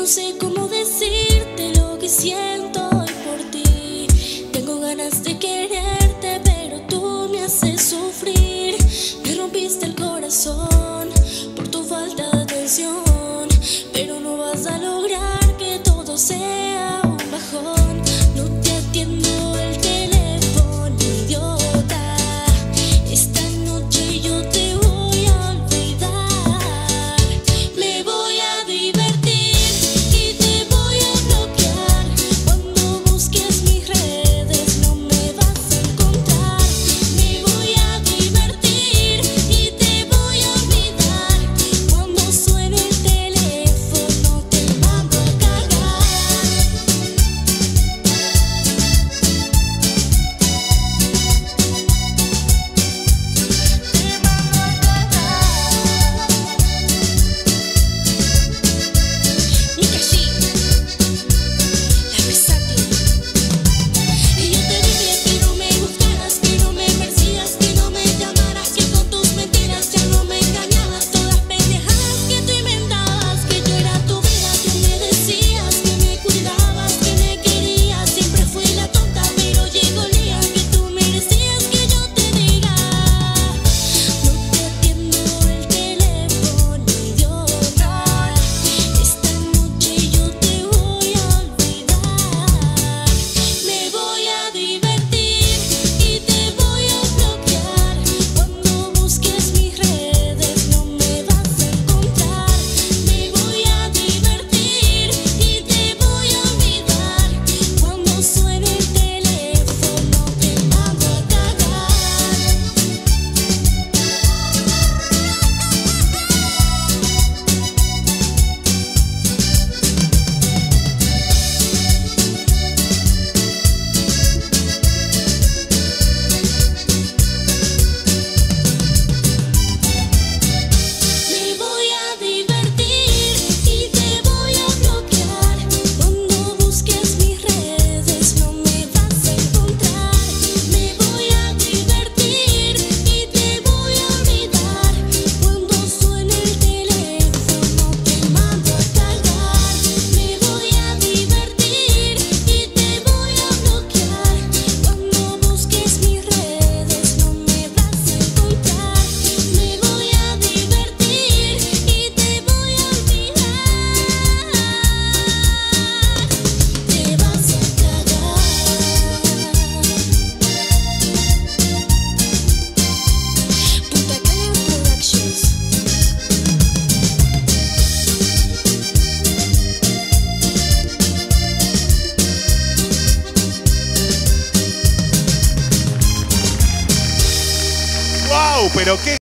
no sé cómo decirte lo que siento hoy por ti. Tengo ganas de quererte, pero tú me haces sufrir. Me rompiste el corazón por tu falta de atención, pero no vas a lograr que todo sea un bajón. No te atiendo el teléfono, idiota. Esta noche yo te voy a olvidar. Me voy a divertir y te voy a bloquear. Cuando busques mis redes no me vas a encontrar. Me voy a divertir y te voy a olvidar. Cuando suene el teléfono te mando a cagar. Nikashi, la versátil. Y yo te dije que no me buscaras, que no me persigas, que no me llamaras, que con tus mentiras ya no me engañabas. Todas pendejadas que tú inventabas, que yo era tu vida, que me decías que me cuidabas, que me querías. Siempre fui la tonta, pero llegó el día que tú merecías que yo te diga. No te atiendo el teléfono, idiota. Esta noche yo te voy a olvidar. Me voy a divertir y te voy a bloquear. Cuando busques mis redes no me vas a encontrar. Me voy a divertir y te voy a olvidar. Cuando suene el teléfono te mando a cagar. Me voy a divertir y te voy a bloquear. Cuando busques mis redes no me vas a encontrar. Me voy a divertir y te voy a olvidar. Cuando suene el teléfono te mando a cagar. Me voy a divertir y te voy a bloquear. Cuando busques mis redes no me vas a encontrar. Me voy a divertir y te voy a olvidar. Te vas a cagar. Punta Cana Productions. ¡Wow! Pero qué